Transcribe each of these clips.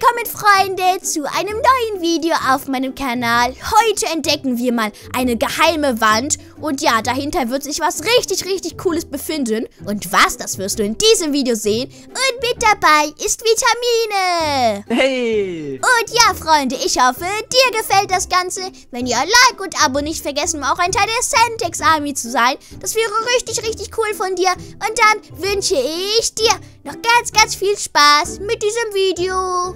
Willkommen, Freunde, zu einem neuen Video auf meinem Kanal. Heute entdecken wir mal eine geheime Wand. Und ja, dahinter wird sich was richtig Cooles befinden. Und was, das wirst du in diesem Video sehen. Und mit dabei ist Vitamine. Hey! Und ja, Freunde, ich hoffe, dir gefällt das Ganze. Wenn ja, Like und Abo nicht vergessen, um auch ein Teil der Sentex Army zu sein. Das wäre richtig cool von dir. Und dann wünsche ich dir noch ganz viel Spaß mit diesem Video.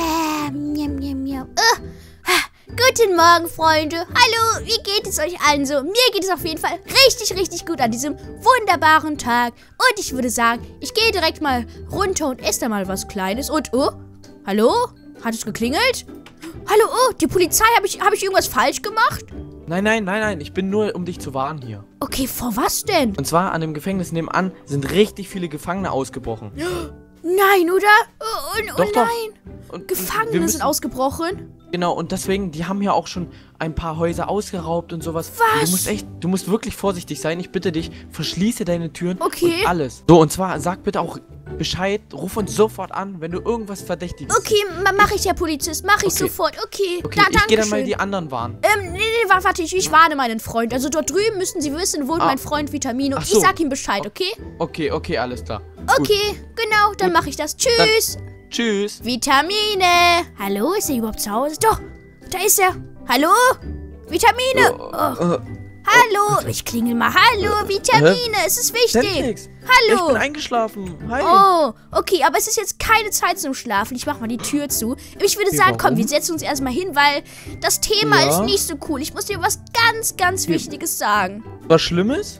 Guten Morgen, Freunde. Hallo, wie geht es euch allen so? Mir geht es auf jeden Fall richtig gut an diesem wunderbaren Tag. Und ich würde sagen, ich gehe direkt mal runter und esse da mal was Kleines. Und, oh, hallo? Hat es geklingelt? Hallo, oh, die Polizei, hab ich irgendwas falsch gemacht? Nein, ich bin nur, um dich zu warnen hier. Okay, vor was denn? Und zwar an dem Gefängnis nebenan sind richtig viele Gefangene ausgebrochen. Nein, oder? Oh Doch. nein. Und Gefangene sind ausgebrochen? Genau, und deswegen, die haben ja auch schon ein paar Häuser ausgeraubt und sowas. Was? Und du musst wirklich vorsichtig sein. Ich bitte dich, verschließe deine Türen und alles. So, und zwar, sag bitte auch Bescheid, ruf uns sofort an, wenn du irgendwas Verdächtiges siehst. Okay, mach ich, Herr Polizist, mach ich sofort. Okay, ich gehe dann mal die anderen warnen. Nee, warte, ich warne meinen Freund. Also dort drüben müssen Sie wissen, wohnt mein Freund Vitamine. Und ich sag ihm Bescheid, okay? Okay, alles klar. Okay, gut. Genau, dann mache ich das. Tschüss. Tschüss. Vitamine. Hallo, ist er überhaupt zu Hause? Doch, da ist er. Hallo? Vitamine. Hallo, ich klingel mal. Hallo, Vitamine, es ist wichtig. Sentex. Hallo. Ich bin eingeschlafen. Hi. Oh, okay, aber es ist jetzt keine Zeit zum Schlafen. Ich mach mal die Tür zu. Ich würde sagen, komm, wir setzen uns erstmal hin, weil das Thema ist nicht so cool. Ich muss dir was ganz Wichtiges sagen. Was Schlimmes?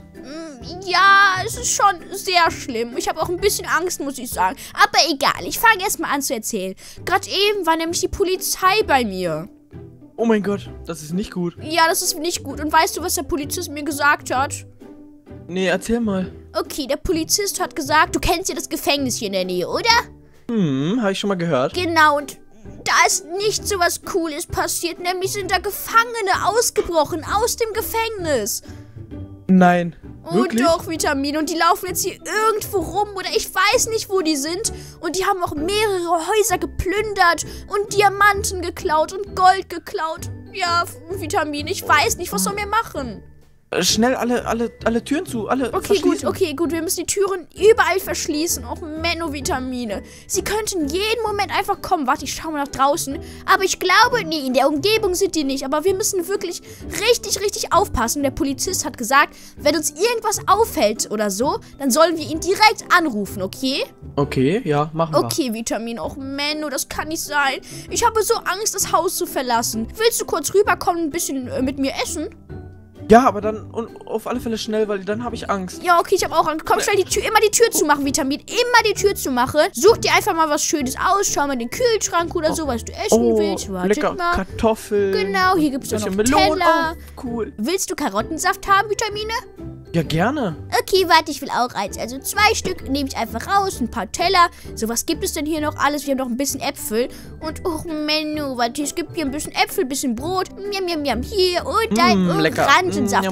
Ja, es ist schon sehr schlimm. Ich habe auch ein bisschen Angst, muss ich sagen. Aber egal, ich fange erstmal an zu erzählen. Gerade eben war nämlich die Polizei bei mir. Oh mein Gott, das ist nicht gut. Ja, das ist nicht gut. Und weißt du, was der Polizist mir gesagt hat? Nee, erzähl mal. Okay, der Polizist hat gesagt, du kennst ja das Gefängnis hier in der Nähe, oder? Habe ich schon mal gehört. Genau, und da ist nicht so was Cooles passiert. Nämlich sind da Gefangene ausgebrochen aus dem Gefängnis. Nein. Oh doch, Vitamine. Und die laufen jetzt hier irgendwo rum oder ich weiß nicht, wo die sind. Und die haben auch mehrere Häuser geplündert und Diamanten geklaut und Gold geklaut. Ja, Vitamine, ich weiß nicht, was sollen wir machen? Schnell alle Türen zu, Okay, gut, wir müssen die Türen überall verschließen. Auch Vitamine. Sie könnten jeden Moment einfach kommen. Warte, ich schaue mal nach draußen. Aber ich glaube, nee, in der Umgebung sind die nicht. Aber wir müssen wirklich richtig aufpassen. Der Polizist hat gesagt, wenn uns irgendwas auffällt oder so, dann sollen wir ihn direkt anrufen, okay? Okay, ja, machen wir. Okay, Vitamine, auch das kann nicht sein. Ich habe so Angst, das Haus zu verlassen. Willst du kurz rüberkommen und ein bisschen mit mir essen? Ja, aber dann auf alle Fälle schnell, weil dann habe ich Angst. Ja, okay, ich habe auch Angst. Komm, schnell immer die Tür zumachen, Vitamine. Immer die Tür zumachen. Such dir einfach mal was Schönes aus. Schau mal in den Kühlschrank oder so, was du essen willst. Lecker mal. Kartoffeln. Genau, hier gibt es noch Melone. Teller. Oh, cool. Willst du Karottensaft haben, Vitamine? Ja, gerne. Okay, warte, ich will auch eins. Also 2 Stück nehme ich einfach raus, ein paar Teller. So, was gibt es denn hier noch alles? Wir haben noch ein bisschen Äpfel. Und, Menno, warte, es gibt hier ein bisschen Äpfel, ein bisschen Brot. Miam. Hier und dein Orangensaft.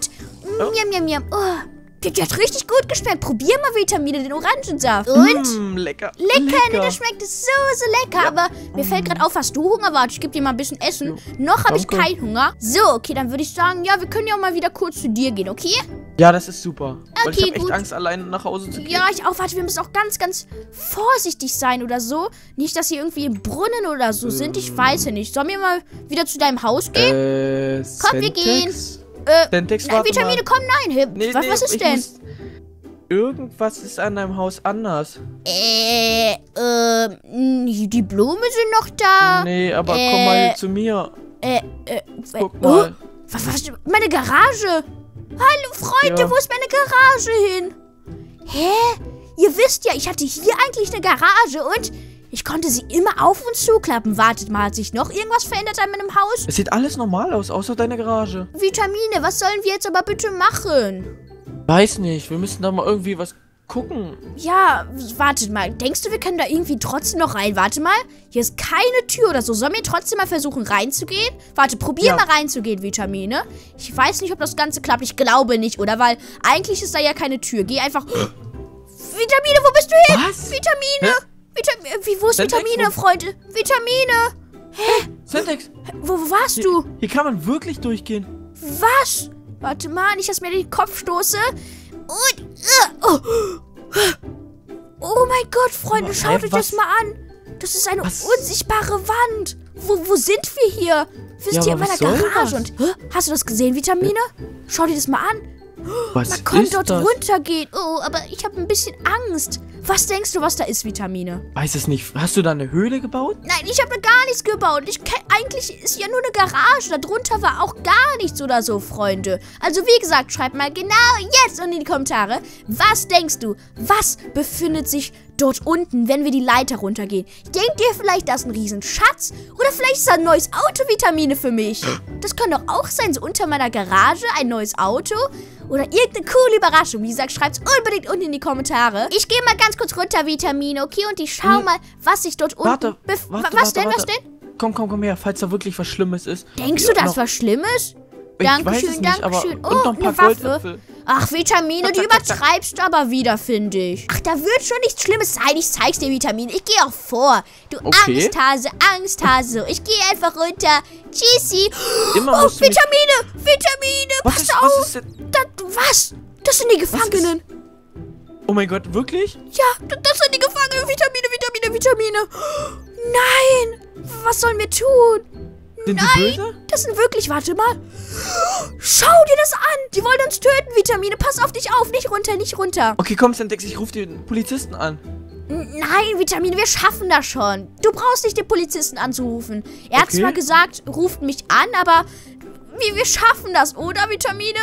Und, der hat richtig gut geschmeckt. Probier mal, Vitamine, den Orangensaft. Und? Lecker. Nee, der schmeckt so lecker. Ja. Aber mir fällt gerade auf, hast du Hunger? Warte, ich gebe dir mal ein bisschen Essen. Noch habe ich keinen Hunger. So, okay, dann würde ich sagen, ja, wir können ja auch mal wieder kurz zu dir gehen, okay? Ja, das ist super. Okay, weil ich habe echt Angst, alleine nach Hause zu gehen. Ja, ich auch. Warte, wir müssen auch ganz vorsichtig sein oder so. Nicht, dass sie irgendwie im Brunnen oder so sind. Ich weiß ja nicht. Sollen wir mal wieder zu deinem Haus gehen? Komm, wir gehen. Sentex, nein, Vitamine, komm, nein. Was ist denn? Irgendwas ist an deinem Haus anders. Die Blumen sind noch da. Nee, aber komm mal zu mir. Guck mal. Was? Meine Garage? Hallo, Freunde, ja. Wo ist meine Garage hin? Hä? Ihr wisst ja, ich hatte hier eigentlich eine Garage und ich konnte sie immer auf und zuklappen. Wartet mal, hat sich noch irgendwas verändert an meinem Haus? Es sieht alles normal aus, außer deine Garage. Vitamine, was sollen wir jetzt aber bitte machen? Weiß nicht, wir müssen da mal irgendwie was gucken. Ja, wartet mal. Denkst du, wir können da irgendwie trotzdem noch rein? Warte mal, hier ist keine Tür oder so. Sollen wir trotzdem mal versuchen reinzugehen? Warte, probier mal reinzugehen, Vitamine. Ich weiß nicht, ob das Ganze klappt. Ich glaube nicht, oder? Weil eigentlich ist da ja keine Tür. Geh einfach... Vitamine, wo bist du hin? Was? Vitamine! Wo ist Sentex, Vitamine, Freunde? Vitamine! Sentex, Wo warst du? hier kann man wirklich durchgehen. Was? Warte mal, nicht, dass ich mir den Kopf stoße. Und... Oh mein Gott, Freunde, schaut euch das mal an. Das ist eine unsichtbare Wand. Wo sind wir hier? Wir sind hier in meiner Garage. Und, hast du das gesehen, Vitamine? Schau dir das mal an. Man konnte dort runtergehen. Oh, aber ich habe ein bisschen Angst. Was denkst du, was da ist, Vitamine? Weiß es nicht. Hast du da eine Höhle gebaut? Nein, ich habe da gar nichts gebaut. Eigentlich ist ja nur eine Garage. Darunter war auch gar nichts oder so, Freunde. Also wie gesagt, schreibt mal genau jetzt unten in die Kommentare. Was denkst du? Was befindet sich dort unten, wenn wir die Leiter runtergehen? Denkt ihr vielleicht, das ist ein Riesenschatz? Oder vielleicht ist da ein neues Auto, Vitamine, für mich? Das kann doch auch sein, so unter meiner Garage ein neues Auto? Oder irgendeine coole Überraschung. Wie gesagt, schreibt es unbedingt unten in die Kommentare. Ich gehe mal ganz kurz runter, Vitamine, okay? Und ich schau mal, was sich dort unten... Was denn? Komm her, falls da wirklich was Schlimmes ist. Denkst du, das ist was Schlimmes? Dankeschön, Dankeschön. Oh, noch ein paar Goldäpfel. Ach, Vitamine, du übertreibst aber wieder, finde ich. Ach, da wird schon nichts Schlimmes sein. Ich zeig's dir, Vitamine. Ich gehe auch vor. Du Angsthase, Angsthase. Ich gehe einfach runter. Tschüssi. Oh, Vitamine, pass auf. Was? Das sind die Gefangenen. Oh mein Gott, wirklich? Ja, das sind die Gefangenen. Vitamine. Nein. Was sollen wir tun? Sind die böse? Das sind wirklich, warte mal. Schau dir das an. Die wollen uns töten, Vitamine. Pass auf dich auf. Nicht runter. Okay, komm, Sentex, ich rufe den Polizisten an. Nein, Vitamine, wir schaffen das schon. Du brauchst nicht den Polizisten anzurufen. Er hat zwar gesagt, ruft mich an, aber wir schaffen das, oder, Vitamine?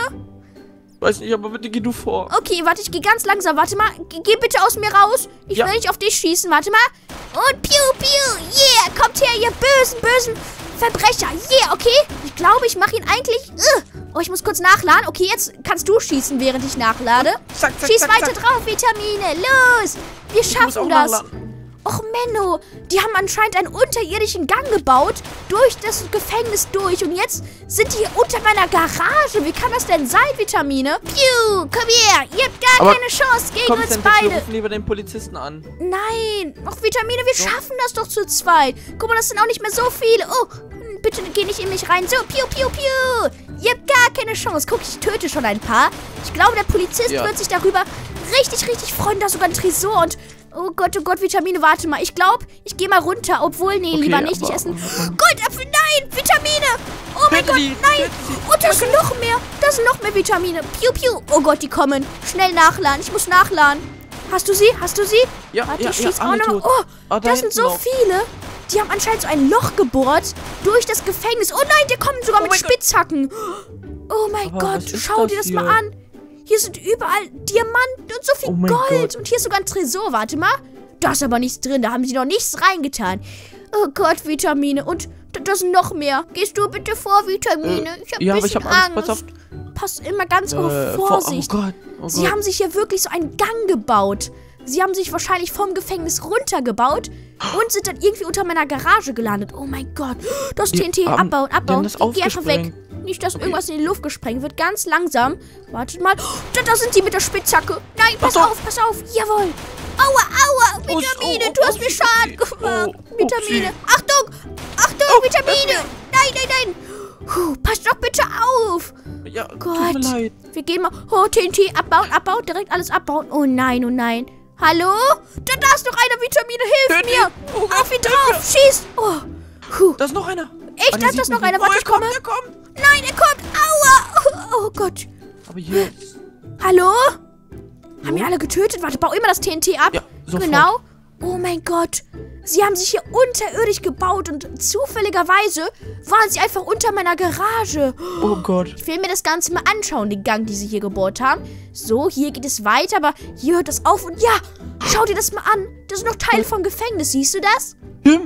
Weiß nicht, aber bitte geh du vor. Okay, warte, ich gehe ganz langsam. Warte mal, geh bitte aus mir raus. Ich will nicht auf dich schießen. Warte mal. Und piu. Yeah, kommt her, ihr bösen Verbrecher. Yeah, okay. Ich glaube, ich mache ihn eigentlich... Oh, ich muss kurz nachladen. Okay, jetzt kannst du schießen, während ich nachlade. Schieß weiter drauf, Vitamine. Los. Wir schaffen das. Nachladen. Och, Menno. Die haben anscheinend einen unterirdischen Gang gebaut. Durch das Gefängnis durch. Und jetzt sind die unter meiner Garage. Wie kann das denn sein, Vitamine? Piu, komm her. Ihr habt gar keine Chance gegen uns beide. Wir rufen lieber den Polizisten an. Nein. Och, Vitamine, wir schaffen das doch zu zweit. Guck mal, das sind auch nicht mehr so viele. Oh, bitte geh nicht in mich rein. So, piu. Ihr habt gar keine Chance. Guck, ich töte schon ein paar. Ich glaube, der Polizist wird sich darüber richtig freuen. Da ist sogar ein Tresor und... Oh Gott, Vitamine, warte mal. Ich glaube, ich gehe mal runter. Obwohl, nee, lieber nicht. Ich essen. Goldapfel, nein, Vitamine. Oh mein Gott, nein. Und da sind noch mehr. Da sind noch mehr Vitamine. Piu. Oh Gott, die kommen. Schnell nachladen. Ich muss nachladen. Hast du sie? Ja, warte, ich schieß auch noch. Oh, da sind so viele. Die haben anscheinend so ein Loch gebohrt durch das Gefängnis. Oh nein, die kommen sogar mit Spitzhacken. Oh mein Gott, schau dir das mal an. Hier sind überall Diamanten und so viel Gold. Und hier ist sogar ein Tresor. Warte mal. Da ist aber nichts drin. Da haben sie noch nichts reingetan. Oh Gott, Vitamine. Und da sind noch mehr. Gehst du bitte vor, Vitamine? Ich habe ein bisschen Angst. Pass immer ganz auf Vorsicht. Oh Gott. Sie haben sich hier wirklich so einen Gang gebaut. Sie haben sich wahrscheinlich vom Gefängnis runtergebaut und sind dann irgendwie unter meiner Garage gelandet. Oh mein Gott. Das TNT abbauen. Ich geh einfach weg. Nicht, dass irgendwas in die Luft gesprengt wird. Ganz langsam. Wartet mal. Da sind die mit der Spitzhacke. Nein, pass auf. Jawohl. Aua. Vitamine, du hast mir Schaden gemacht. Vitamine. Achtung, Vitamine. Nein. Passt doch bitte auf. Ja, Gott. Tut mir leid. Wir gehen mal. Oh, TNT abbauen. Direkt alles abbauen. Oh nein. Hallo? Da ist noch einer, Vitamine. Hilf mir. Auf ihn drauf. Schieß. Oh. Da ist noch einer. Echt? Da ist noch einer. Warte, ich komme. Er kommt. Nein, er kommt. Aua. Oh Gott. Aber hier. Hallo? Haben wir alle getötet? Warte, bau immer das TNT ab. Ja, sofort. Genau. Oh mein Gott. Sie haben sich hier unterirdisch gebaut und zufälligerweise waren sie einfach unter meiner Garage. Oh Gott. Ich will mir das Ganze mal anschauen, den Gang, die sie hier gebohrt haben. So, hier geht es weiter, aber hier hört es auf. Und ja, schau dir das mal an. Das sind noch Teile vom Gefängnis. Siehst du das?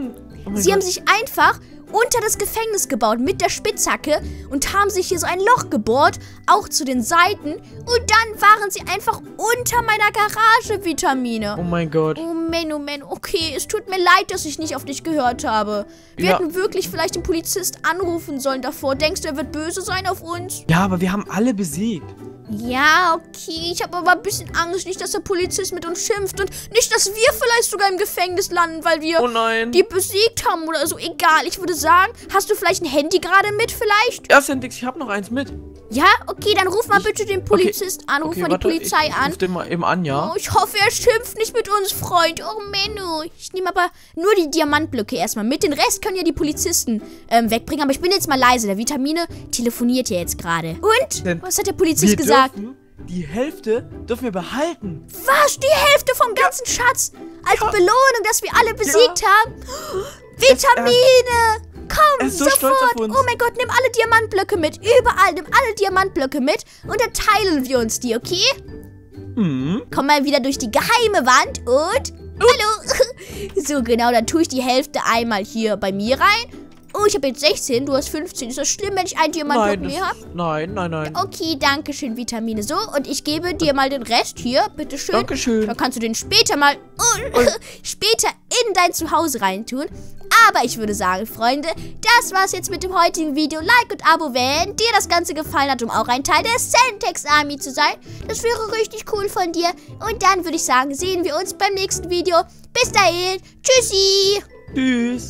Sie haben sich einfach unter das Gefängnis gebaut mit der Spitzhacke und haben sich hier so ein Loch gebohrt, auch zu den Seiten. Und dann waren sie einfach unter meiner Garage, Vitamine. Oh mein Gott. Oh Mann. Okay, es tut mir leid, dass ich nicht auf dich gehört habe. Wir hätten wirklich vielleicht den Polizist anrufen sollen davor. Denkst du, er wird böse sein auf uns? Ja, aber wir haben alle besiegt. Ja, okay. Ich habe aber ein bisschen Angst, nicht, dass der Polizist mit uns schimpft und nicht, dass wir vielleicht sogar im Gefängnis landen, weil wir Oh nein. die besiegt haben oder so. Egal, ich würde sagen, hast du vielleicht ein Handy gerade mit vielleicht? Ja, Sentix, ich habe noch eins mit. Ja, okay, dann ruf mal bitte den Polizist an, ruf mal die Polizei an. Ruf den mal eben an, ja? Oh, ich hoffe, er schimpft nicht mit uns, Freund. Oh, Menno. Ich nehme aber nur die Diamantblöcke erstmal mit. Den Rest können ja die Polizisten wegbringen. Aber ich bin jetzt mal leise. Der Vitamine telefoniert ja jetzt gerade. Und? Denn Was hat der Polizist gesagt? Die Hälfte dürfen wir behalten. Was? Die Hälfte vom ganzen Schatz? Als Belohnung, dass wir alle besiegt haben? Vitamine! Komm, so stolz auf sofort! uns. Oh mein Gott, nimm alle Diamantblöcke mit. Überall, nimm alle Diamantblöcke mit. Und dann teilen wir uns die, okay? Komm mal wieder durch die geheime Wand und... Hallo! So, genau, dann tue ich die Hälfte einmal hier bei mir rein. Oh, ich habe jetzt 16, du hast 15. Ist das schlimm, wenn ich einen Diamantblock mehr habe? Nein. Okay, danke schön, Vitamine. So, und ich gebe dir mal den Rest hier. Bitteschön. Dankeschön. Dann kannst du den später mal später in dein Zuhause reintun. Aber ich würde sagen, Freunde, das war's jetzt mit dem heutigen Video. Like und Abo, wenn dir das Ganze gefallen hat, um auch ein Teil der Sentex Army zu sein. Das wäre richtig cool von dir. Und dann würde ich sagen, sehen wir uns beim nächsten Video. Bis dahin. Tschüssi. Tschüss.